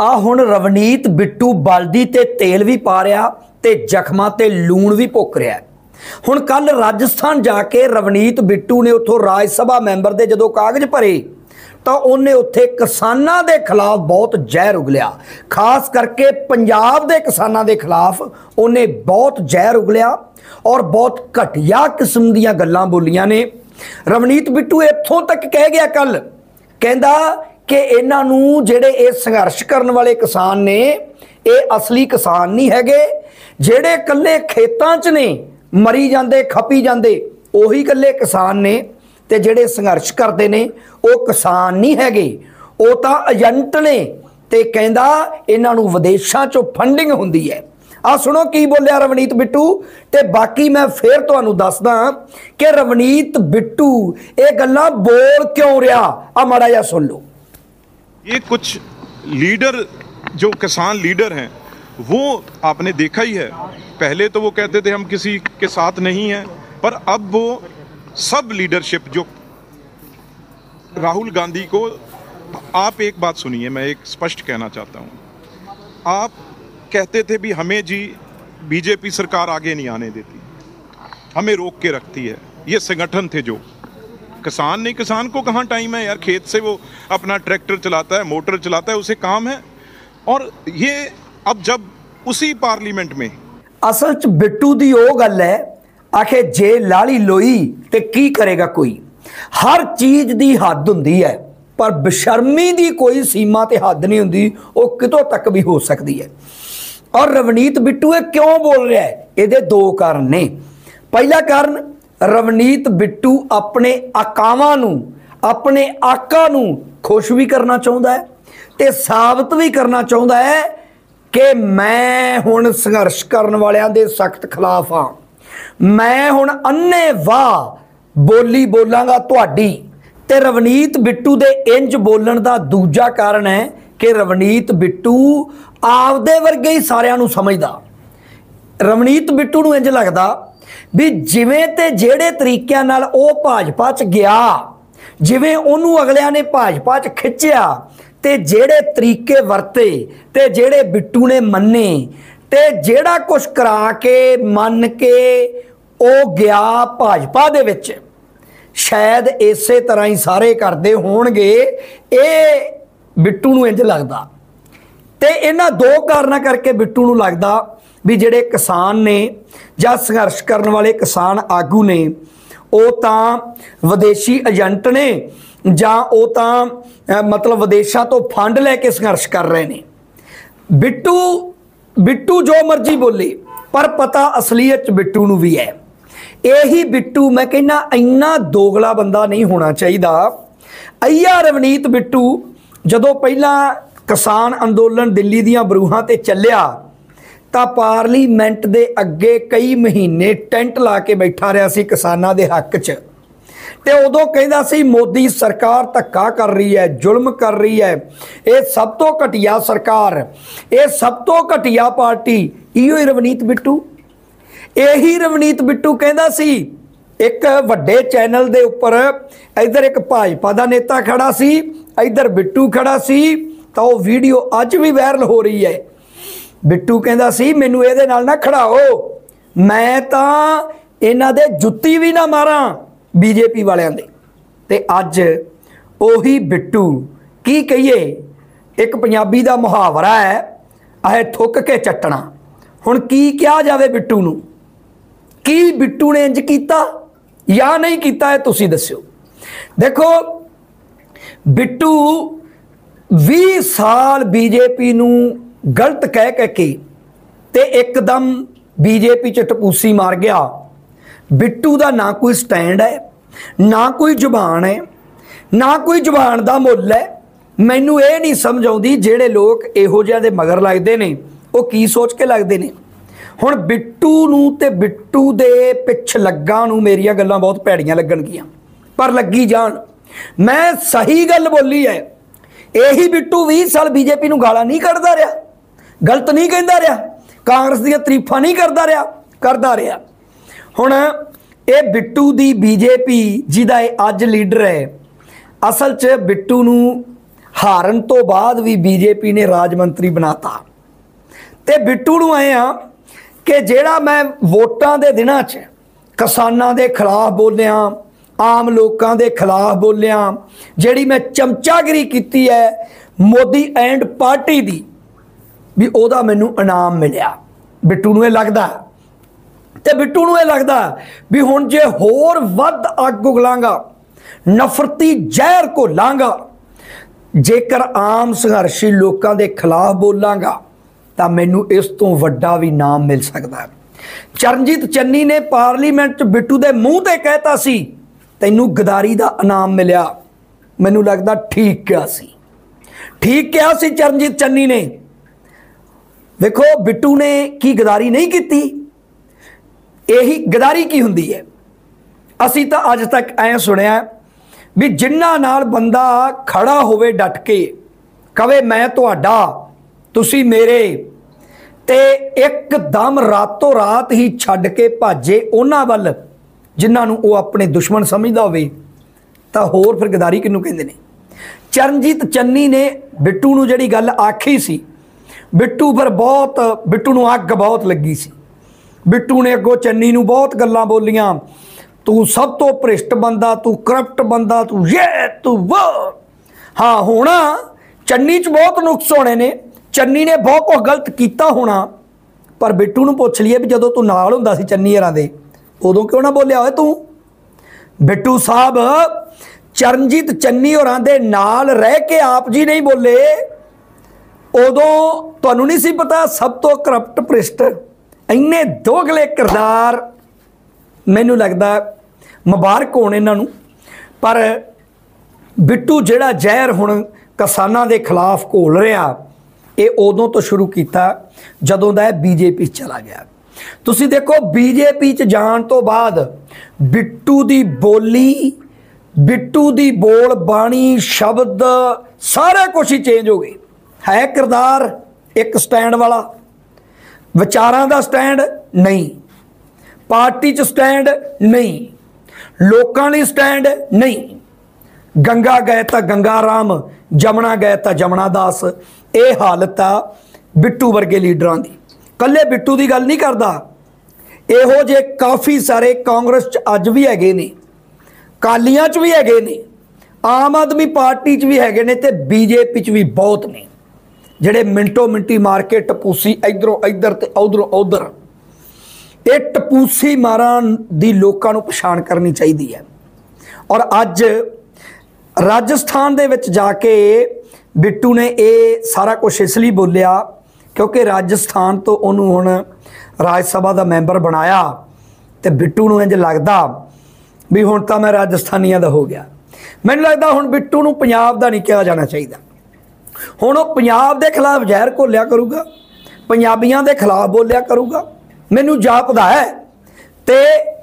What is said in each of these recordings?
आ हुण रवनीत बिट्टू बलदी ते तेल भी पा रहा ते जख्मां ते लूण भी भुक रहा है। हुण कल राजस्थान जाके रवनीत बिट्टू ने उत्थों राज सभा मैंबर दे जदों कागज भरे तो उन्हें उत्थे किसानां दे खिलाफ बहुत जहर उगलिया, खास करके पंजाब दे किसानां दे खिलाफ उन्हें बहुत जहर उगलिया और बहुत घटिया किस्म दीयां गल्लां बोलियां ने। रवनीत बिट्टू इत्थों तक कह गया कल, कहंदा कि इन्हां नूं जिहड़े ये संघर्ष करन वाले किसान ने ये असली किसान नहीं हैगे, जिहड़े कल्ले खेतां च ने मरी जांदे खपी जांदे उही कल्ले किसान ने ते जिहड़े संघर्ष करते ने वो किसान नहीं हैगे, वो तां एजेंट ने। ते कहंदा इन्हां नूं विदेशां चों फंडिंग हुंदी है। आ सुनो की बोलिया रवनीत बिट्टू, ते बाकी मैं फिर तुहानूं दसदा कि रवनीत बिट्टू ये गल्लां बोल क्यों रहा, आ माड़ा जिहा सुन लो। ये कुछ लीडर जो किसान लीडर हैं वो आपने देखा ही है, पहले तो वो कहते थे हम किसी के साथ नहीं हैं, पर अब वो सब लीडरशिप जो राहुल गांधी को, आप एक बात सुनिए, मैं एक स्पष्ट कहना चाहता हूँ। आप कहते थे भी हमें जी बीजेपी सरकार आगे नहीं आने देती, हमें रोक के रखती है, ये संगठन थे जो किसान नहीं, किसान को कहाँ टाइम है यार, खेत से वो अपना ट्रैक्टर चलाता है, मोटर चलाता है, उसे काम है। और ये अब जब उसी पार्लीमेंट में असल च बिट्टू दी ओ गल है, आखे जे लाली लोई ते की करेगा कोई। हर चीज दी हद हुंदी है, पर बेशर्मी दी कोई सीमा ते हद नहीं हुंदी, वो कितों तक भी हो सकती है। और रवनीत बिट्टू ये क्यों बोल रहा है, ये दो कारण ने। पहला कारण, रवनीत बिट्टू अपने आकावां नूं, अपने आका नूं खुश भी करना चाहुंदा है ते साबित भी करना चाहुंदा है कि मैं हुण संघर्ष करन वालियां दे सख्त खिलाफ हाँ, मैं हुण अन्ने वाह बोली बोलांगा तुहाडी। ते रवनीत बिट्टू दे इंज बोलण दा दूजा कारण है कि रवनीत बिट्टू आपदे वर्गे ही सारियां नूं समझदा। रवनीत बिट्टू नूं इंज लगदा भी जिवें ते जेड़े तरीकिਆਂ नाल ਉਹ भाजपा च गया, जिवें ਉਹਨੂੰ ਅਗਲਿਆਂ ने भाजपा च खिच्चिया ते जेड़े तरीके वरते ते जेड़े बिट्टू ने मन्ने ते जेड़ा कुछ करा के मन के ਉਹ गया भाजपा दे विच, शायद इसे तरह ही सारे करते होणगे, ये बिट्टू नूं इंज लगदा। ते इन्हां दो कारणों करके बिट्टू नूं लगदा भी जिहड़े किसान ने जां संघर्ष करने वाले किसान आगू ने वो तां विदेशी एजेंट ने जां वो तां मतलब विदेशों तो फंड लैके संघर्ष कर रहे हैं। बिट्टू जो मर्जी बोले, पर पता असलीयत बिट्टू नूं भी है। यही बिट्टू मैं कहना इन्ना दोगला बंदा नहीं होना चाहिए। अय्या रवनीत बिट्टू जदों पहला किसान अंदोलन दिल्ली दीआं बरूहां ते चलिया तो पार्लीमेंट दे अगे कई महीने टेंट ला के बैठा रहा सी किसानां दे हक च, ते उदों कहंदा सी मोदी सरकार धक्का कर रही है, जुल्म कर रही है, ये सब तो घटिया सरकार, ये सब तो घटिया पार्टी। इहो ही रवनीत बिट्टू, यही रवनीत बिट्टू कहंदा सी। एक वड्डे चैनल दे उपर इधर एक भाजपा दा नेता खड़ा सी, इधर बिट्टू खड़ा सी, तो वो वीडियो अज भी वायरल हो रही है। बिट्टू कहंदा सी मैनू इहदे नाल ना खड़ाओ, मैं तां इन्हां दे जुत्ती भी ना मारां बीजेपी वालियां दे। ते अज ओही बिट्टू की कहिए, एक पंजाबी दा मुहावरा है, आहे थुक के चट्टना। हुण की कहा जावे बिट्टू नूं, की बिट्टू ने इंज कीता या नहीं कीता है तुसीं दस्सिओ। देखो बिट्टू 20 साल बीजेपी नूं गलत कह के ते एकदम बीजेपी च टपूसी मार गया। बिट्टू दा ना कोई स्टैंड है, ना कोई जुबान है, ना कोई जुबान दा मुल है। मैनू ये नहीं समझ आउंदी जिहड़े लोग इहो जिहां दे मगर लगदे ने वो की सोच के लगदे ने। हुण बिट्टू नूं ते बिट्टू दे पिछ लग्गां नूं मेरियां गल्लां बहुत भैड़ियां लगणगीਆਂ, पर लगी जाण। मैं सही गल बोली है। यही बिट्टू 20 साल बीजेपी नूं गालां नहीं कढदा रहा, गलत नहीं कहता रहा, कांग्रेस दी तारीफां नहीं करता रहा। हुण ये बिट्टू दी बीजेपी जिहदा अज लीडर है, असल च बिट्टू नूं हारन तो बाद भी बीजेपी ने राज मंत्री बनाता। ते बिट्टू नूं आए आ कि जेड़ा मैं वोटां दे दिनां च किसानां दे खिलाफ बोलिया, आम लोगों के खिलाफ बोलिया, जिहड़ी मैं चमचागिरी की है मोदी एंड पार्टी की, भी ओदा मैनू इनाम मिलिया। बिट्टू नूं लगदा ते बिट्टू नूं लगदा भी हुण जे होर वध अग उगलांगा, नफरती जहर घोलांगा, जेकर आम संघर्षी लोगों के खिलाफ बोलांगा तो मैनू इस तो वड्डा भी नाम मिल सकता है। चरणजीत चन्नी ने पार्लीमेंट च बिट्टू के मूँह ते कहता सी तैनू गदारी का इनाम मिलिया। मैनू लगता ठीक कहा सी, ठीक कहा सी चरणजीत चन्नी ने। देखो बिट्टू ने की गदारी नहीं की, यही गदारी की हुंदी है। असी तो अज तक ऐ सुनिया भी जिन्हां नाल बंदा खड़ा होवे डट के कवे मैं तुहाडा तुसी मेरे, ते एकदम रातों रात ही छड्ड के भाजे उन्हां वल जिन्हां नूं वो अपने दुश्मन समझदा होवे, तां होर फिर गदारी किहनूं कहंदे ने। चरणजीत चन्नी ने बिट्टू नूं जिहड़ी गल आखी सी, बिट्टू फिर बहुत बिट्टू नूं अग बहुत लगी सी। बिट्टू ने अगों चन्नी नूं बहुत गल्लां बोलियां, तू सब तो भ्रिष्ट बंदा, तू करप्ट बंदा, तू ये तू वो। हाँ होना चन्नी च बहुत नुक्स होने ने, चन्नी ने बहुत कुछ गलत किया होना, पर बिट्टू नूं पुछ लीए भी जदों तू नाल हुंदा सी चन्नी हरां दे उदों क्यों ना बोलिया होए तू। बिट्टू साहब चरणजीत चन्नी होरां दे नाल रह के आप जी नहीं बोले, उदों तुहानूं नहीं सी पता सब तो करप्ट भ्रिष्ट इन्ने दोगले किरदार। मैनू लगता मुबारक होने इन्हों, पर बिट्टू जिहड़ा जहर हुण किसानां दे खिलाफ घोल रहा, ये उदों तो शुरू किया जदों दा बीजेपी चला गया। तुसीं देखो बीजेपी च जाण तो बाद बिट्टू दी बोली, बिट्टू दी बोल बाणी, शब्द सारा कुछ ही चेंज हो गए। है किरदार एक स्टैंड वाला, विचारां दा स्टैंड नहीं, पार्टी च स्टैंड नहीं, लोकां लई स्टैंड नहीं। गंगा गए तो गंगा राम, जमुना गए तो जमुना दास। ये हालत आ बिट्टू वर्गे लीडरां दी। कल्ले बिट्टू की गल नहीं करता, इहो जे काफ़ी सारे कांग्रेस च अज भी हैगे ने, कालियां च भी हैगे ने, आम आदमी पार्टी च भी हैगे ने, ते बीजेपी च भी बहुत ने जिहड़े मिंटो मिंटी मार के टपूसी इधरों इधर ते उधरों उधर। ये टपूसी मारां दी लोकां नूं पछाण करनी चाहिदी है। और अज राजस्थान दे विच जाके बिट्टू ने ये सारा कुछ इसलिए बोलिया क्योंकि राजस्थान तो उन्होंने हुण राज सभा का मैंबर बनाया, तो बिट्टू नूं इंज लगदा भी हुण तां मैं राजस्थानियां दा हो गया। मैनूं लगदा हुण बिट्टू नूं पंजाब दा नहीं कहा जाना चाहिए। हुण वो पंजाब दे खिलाफ जहर घोलिया करूगा, पंजाबियां दे खिलाफ बोलिया करूगा, मैनूं जापदा है, ते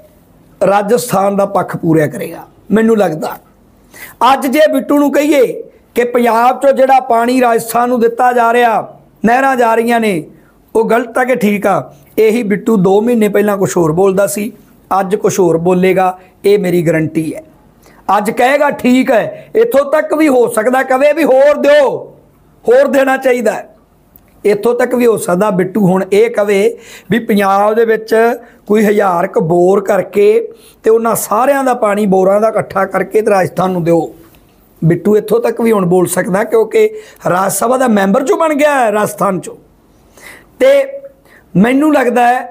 राजस्थान का पक्ष पूरा करेगा। मैनूं लगदा अज जे बिट्टू नूं कहीए कि पंजाब चों जिहड़ा पानी राजस्थान नूं दिता जा रहा, नहरां जा रही ने, वो गलत है कि ठीक आ, यही बिट्टू 2 महीने पहला कुछ होर बोलदा सी, अज कुछ होर बोलेगा, ये मेरी गारंटी है। अज कहेगा ठीक है, इत्थों तक भी हो सकता कवे भी होर दिओ, होर देना चाहिए। इत्थों तक भी हो सकता बिट्टू हुण ये कवे भी पंजाब दे विच कोई 1000 क बोर करके ते उन्हां सारियां दा पानी बोरां दा इकट्ठा करके ते राजस्थान नूं दिओ। बिट्टू इत्थों तक भी हुण बोल सकदा क्योंकि राज सभा का मैंबर चों बन गया है राजस्थान चों। ते मैनूं लगदा है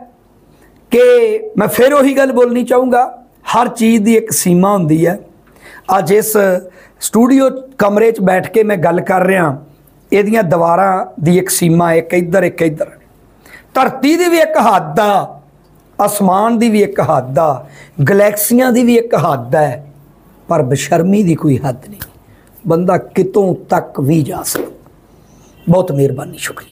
कि मैं फिर वही गल बोलनी चाहूँगा, हर चीज़ की एक सीमा हुंदी है। अज इस स्टूडियो कमरे च बैठ के मैं गल कर रहा, इहदियां दीवारां दी एक सीमा, एक इधर एक इधर, धरती दी भी एक हद आ, आसमान दी भी एक हद आ, गलैक्सियां दी भी एक हद है, पर बेशर्मी दी कोई हद नहीं। बंदा कितों तक भी जा सकता। बहुत मेहरबानी, शुक्रिया।